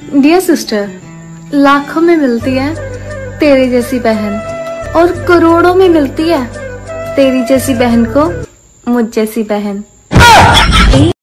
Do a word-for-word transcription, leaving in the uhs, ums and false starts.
Dear sister, लाखों में मिलती है तेरे जैसी बहन और करोड़ों में मिलती है तेरी जैसी बहन को मुझ जैसी बहन।